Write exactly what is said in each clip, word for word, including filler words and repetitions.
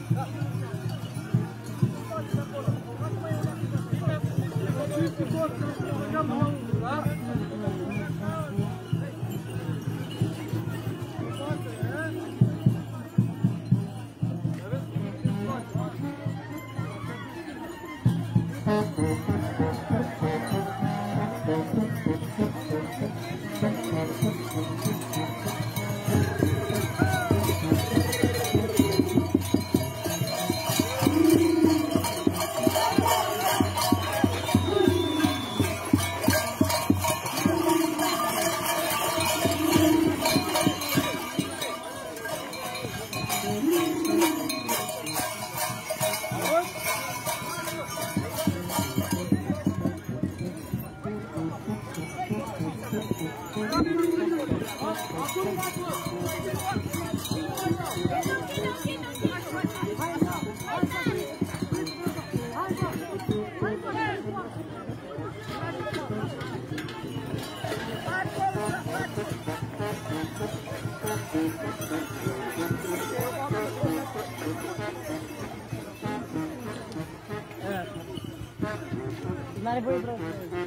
N-are voie vreau.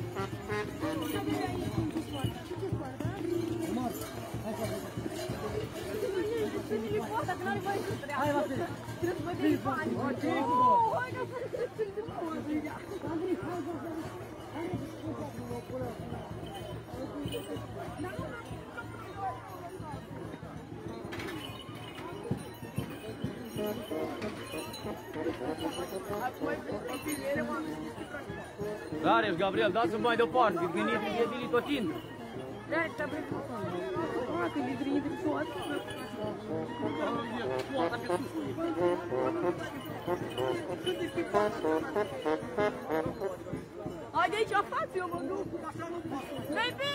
Hai, va fi. Trebuie să bani. Ok, hai că Darius, Gabriel, dați-mi mai departe, că gândiți e dilit tot timpul. Da, sta preso. Ma che li gridi fuori. Hai de aici afață, eu mă duc. Baby!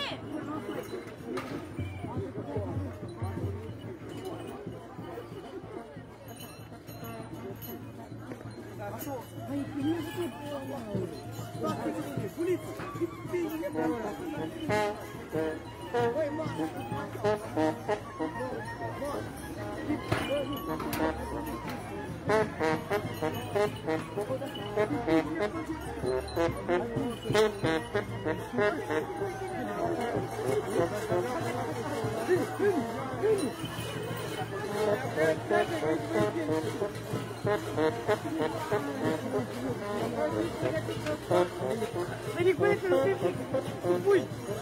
Hai, bine să vedi quello che lo senti? Ui!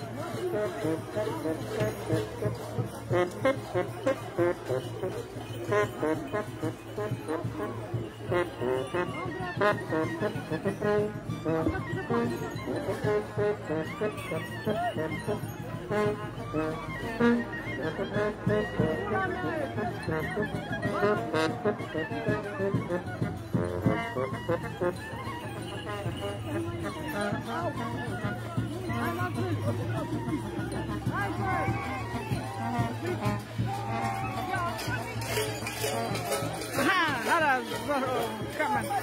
Come on.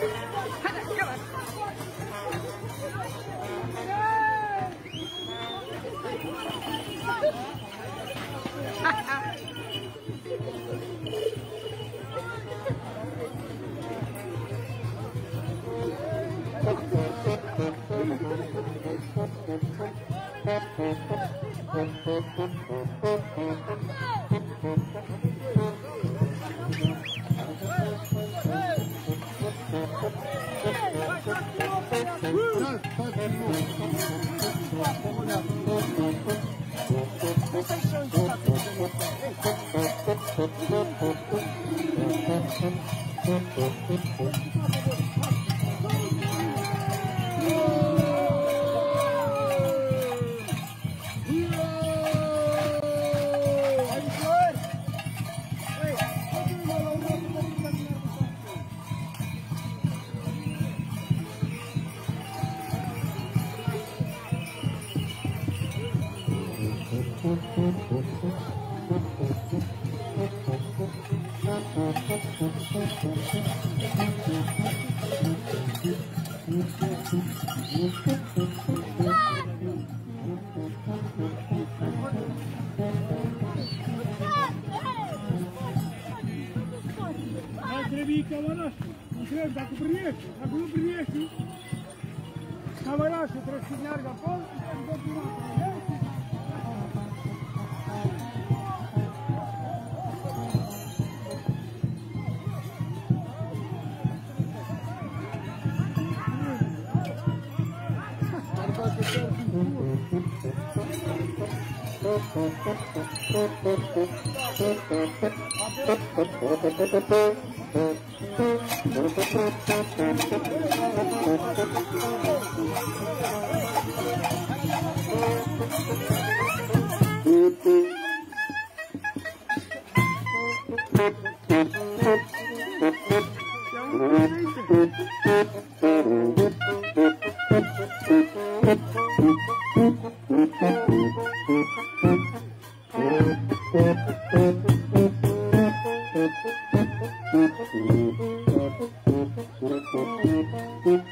Come on. Mai trebuie cămărașul. Întreb dacă priești, dacă nu priești, cămărașul trebuie să meargă acolo și să-mi dă durată. Thank you.